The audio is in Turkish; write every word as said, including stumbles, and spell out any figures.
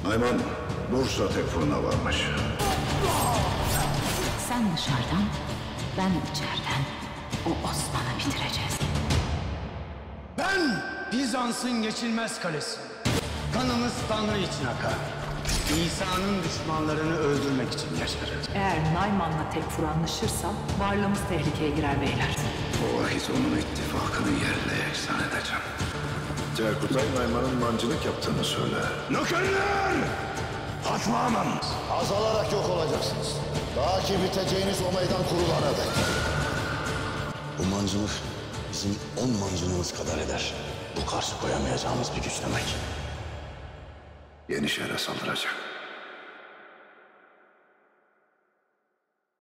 Nayman Bursa Tekfur'una varmış. Sen dışarıdan, ben içeriden o Osman'ı bitireceğiz. Ben Bizans'ın geçilmez kalesi. Kanımız Tanrı için akar. İsa'nın düşmanlarını öldürmek için yaşarız. Eğer Nayman'la Tekfur anlaşırsa varlığımız tehlikeye girer beyler. O vakit onun ittifakını yerle yeksan edeceğim. Cerkutay Nayman'ın mancınık yaptığını söyler. Nökerler! Kaçmamam! Azalarak yok olacaksınız. Daha ki biteceğiniz o meydan kurulana dek. Bu mancınık bizim on mancınığımız kadar eder. Bu karşı koyamayacağımız bir güç demek. Yenişehir'e saldıracak.